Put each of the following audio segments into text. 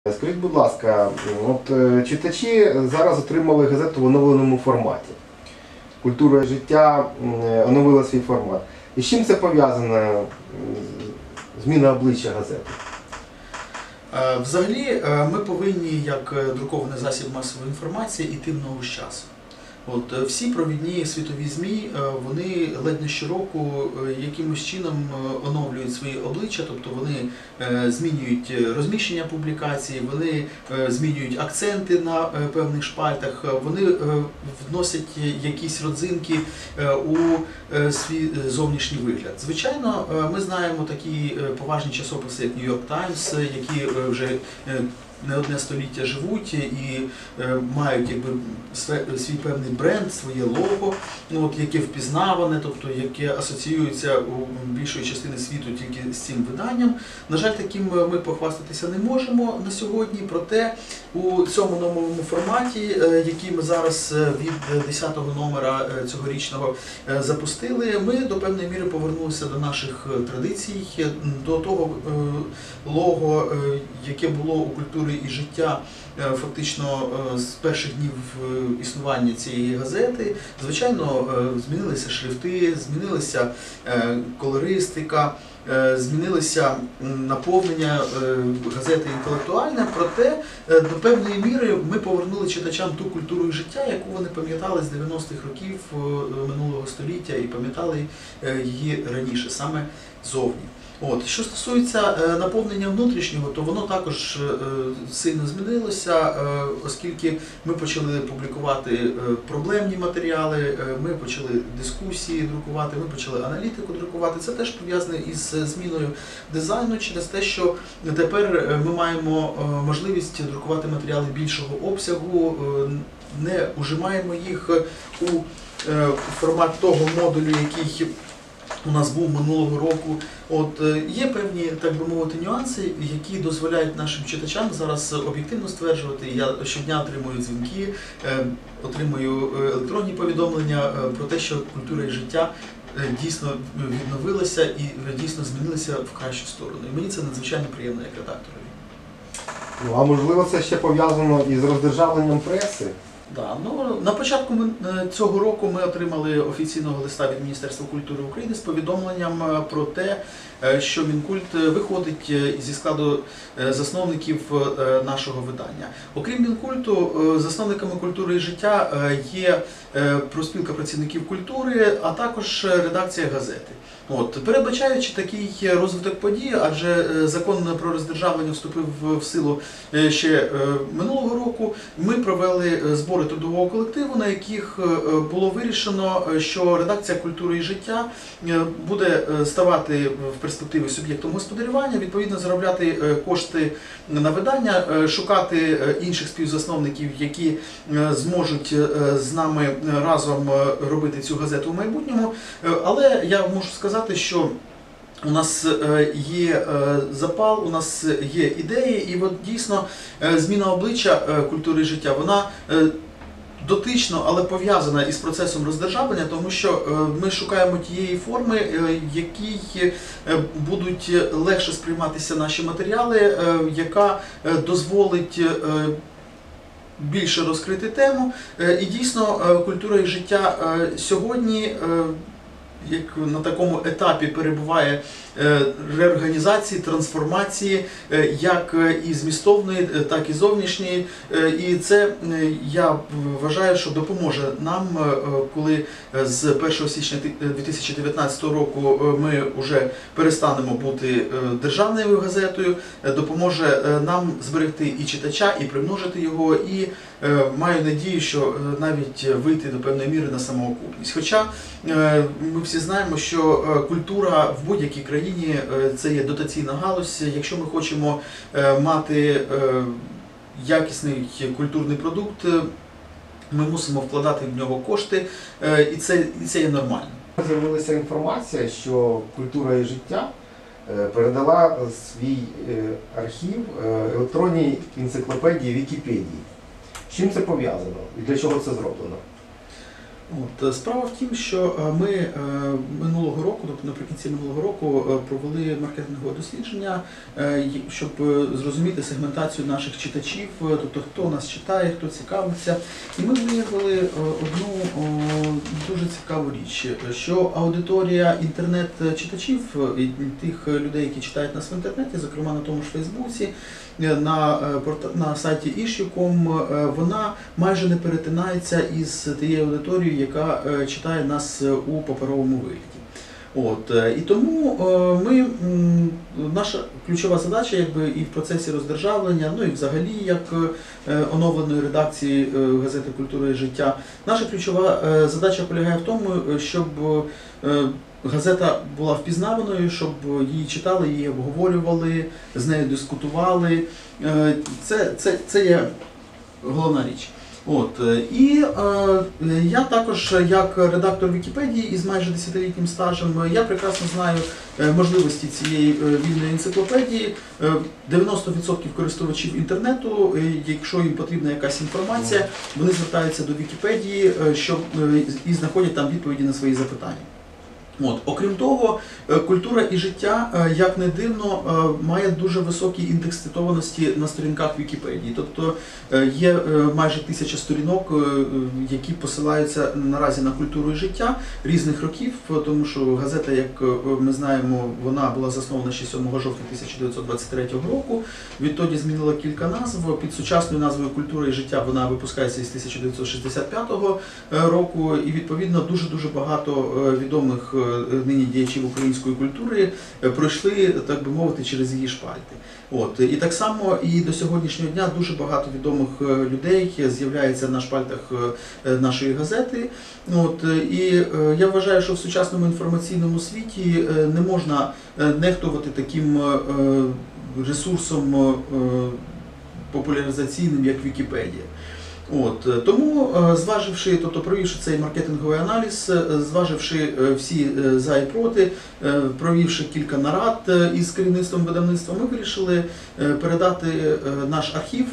Скажіть, будь ласка, читачі зараз отримали газету в оновленому форматі. Культура життя оновила свій формат. І з чим це пов'язано, зміна обличчя газети? Взагалі, ми повинні, як друкований засіб масової інформації, йти в ногу з часом. Всі провідні світові ЗМІ, вони ледь не щороку якимось чином оновлюють свої обличчя, тобто вони змінюють розміщення публікацій, вони змінюють акценти на певних шпальтах, вони вносять якісь родзинки у свій зовнішній вигляд. Звичайно, ми знаємо такі поважні часописи, як New York Times, які вже не одне століття живуть і мають свій певний бренд, своє лого, яке впізнаване, тобто яке асоціюється у більшої частини світу тільки з цим виданням. На жаль, таким ми похвастатися не можемо на сьогодні, проте у цьому новому форматі, який ми зараз від 10-го номера цьогорічного запустили, ми до певної міри повернулися до наших традицій, до того лого, яке було у культурі і життя фактично з перших днів існування цієї газети. Звичайно, змінилися шрифти, змінилася колористика, змінилося наповнення газети інтелектуальне, проте до певної міри ми повернули читачам ту культуру і життя, яку вони пам'ятали з 90-х років минулого століття і пам'ятали її раніше, саме зовні. Що стосується наповнення внутрішнього, то воно також сильно змінилося, оскільки ми почали публікувати проблемні матеріали, ми почали дискусії друкувати, ми почали аналітику друкувати. Це теж пов'язане із зміною дизайну через те, що тепер ми маємо можливість друкувати матеріали більшого обсягу, не ужимаємо їх у формат того модулю, який у нас був минулого року. Є певні, так би мовити, нюанси, які дозволяють нашим читачам зараз об'єктивно стверджувати. Я щодня отримую дзвінки, отримую електронні повідомлення про те, що культура і життя дійсно відновилася і дійсно змінилися в кращу сторону. І мені це надзвичайно приємно як редакторові. А можливо це ще пов'язано із роздержавленням преси? Да, на початку цього року ми отримали офіційного листа від Міністерства культури України з повідомленням про те, що Мінкульт виходить зі складу засновників нашого видання. Окрім Мінкульту, засновниками культури і життя є профспілка працівників культури, а також редакція газети. Передбачаючи такий розвиток подій, адже закон про роздержавлення вступив в силу ще минулого року, ми провели збори трудового колективу, на яких було вирішено, що редакція культури і життя буде ставати в перспективі суб'єктом господарювання, відповідно заробляти кошти на видання, шукати інших співзасновників, які зможуть з нами разом робити цю газету в майбутньому. Але я можу сказати, що у нас є запал, у нас є ідеї, і дійсно зміна обличчя культури і життя, вона дотично, але пов'язана із процесом роздержавлення, тому що ми шукаємо тієї форми, в якій будуть легше сприйматися наші матеріали, яка дозволить більше розкрити тему. І дійсно культура і життя сьогодні як на такому етапі перебуває реорганізації, трансформації, як і змістовної, так і зовнішньої. І це, я вважаю, що допоможе нам, коли з 1 січня 2019 року ми вже перестанемо бути державною газетою, допоможе нам зберегти і читача, і примножити його, і маю надію, що навіть вийти до певної міри на самоокупність. Хоча ми всі знаємо, що культура в будь-якій країні – це є дотаційна галузь. Якщо ми хочемо мати якісний культурний продукт, ми мусимо вкладати в нього кошти, і це є нормально. З'явилася інформація, що культура і життя передала свій архів електронній енциклопедії Вікіпедії. З чим це пов'язано і для чого це зроблено? Справа в тім, що ми минулого року, тобто наприкінці минулого року, провели маркетингове дослідження, щоб зрозуміти сегментацію наших читачів, тобто хто нас читає, хто цікавиться. І ми виявили одну дуже цікаву річ, що аудиторія інтернет-читачів, тих людей, які читають нас в інтернеті, зокрема на тому ж Фейсбуці, на сайті Issue.com, вона майже не перетинається із тією аудиторією, яка читає нас у паперовому вигляді. І тому наша ключова задача і в процесі роздержавлення, і взагалі як оновленої редакції газети «Культура і життя», наша ключова задача полягає в тому, щоб газета була впізнаваною, щоб її читали, її обговорювали, з нею дискутували. Це є головна річ. І я також, як редактор Вікіпедії із майже 10-літнім стажем, я прекрасно знаю можливості цієї вільної енциклопедії. 90% користувачів інтернету, якщо їм потрібна якась інформація, вони звертаються до Вікіпедії і знаходять там відповіді на свої запитання. Окрім того, «Культура і життя», як не дивно, має дуже високий індекс цитованості на сторінках Вікіпедії. Тобто є майже 1000 сторінок, які посилаються наразі на «Культуру і життя» різних років, тому що газета, як ми знаємо, вона була заснована ще 7 жовтня 1923 року. Відтоді змінила кілька назв. Під сучасною назвою «Культура і життя» вона випускається із 1965 року. І, відповідно, дуже багато відомих нині діячів української культури пройшли, так би мовити, через її шпальти. І так само і до сьогоднішнього дня дуже багато відомих людей з'являється на шпальтах нашої газети. І я вважаю, що в сучасному інформаційному світі не можна нехтувати таким ресурсом популяризаційним, як Вікіпедія. Тому, тобто провівши цей маркетинговий аналіз, зваживши всі за і проти, провівши кілька нарад із керівництвом видавництва, ми вирішили передати наш архів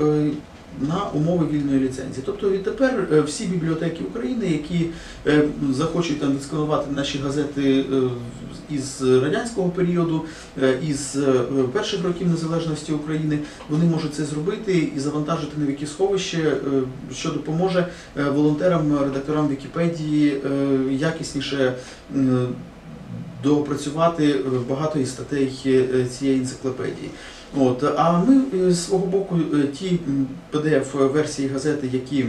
на умови вільної ліцензії. Тобто відтепер всі бібліотеки України, які захочуть відсканувати наші газети із радянського періоду, із перших років незалежності України, вони можуть це зробити і завантажити на Вікісховище, що допоможе волонтерам, редакторам Вікіпедії якісніше доопрацювати багато із статей цієї енциклопедії. А ми з свого боку ті PDF-версії газети, які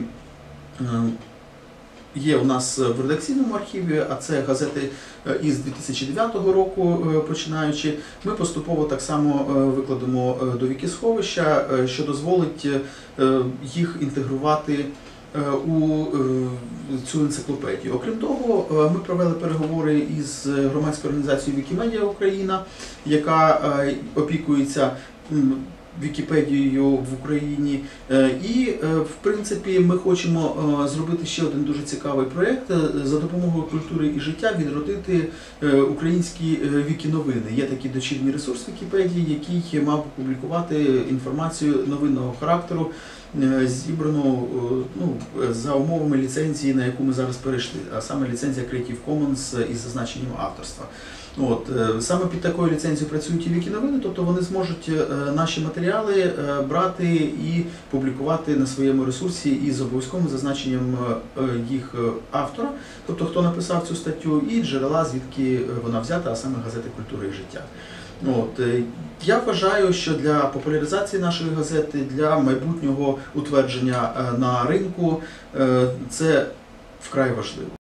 є у нас в редакційному архіві, а це газети із 2009 року починаючи, ми поступово так само викладемо до Вікісховища, що дозволить їх інтегрувати у цю енциклопедію. Окрім того, ми провели переговори із громадською організацією Вікімедіа Україна, яка опікується Вікіпедією в Україні. І, в принципі, ми хочемо зробити ще один дуже цікавий проєкт за допомогою «Культури і життя» відродити українські вікіновини. Є такий дочірній ресурс Вікіпедії, який мав публікувати інформацію новинного характеру, зібрану за умовами ліцензії, на яку ми зараз перейшли, а саме ліцензія Creative Commons із зазначенням авторства. Саме під такою ліцензією працюють і вікіновини, тобто вони зможуть наші матеріали брати і публікувати на своєму ресурсі із обов'язковим зазначенням їх автора, тобто хто написав цю статтю, і джерела, звідки вона взята, а саме газети «Культура і життя». Я вважаю, що для популяризації нашої газети, для майбутнього утвердження на ринку це вкрай важливо.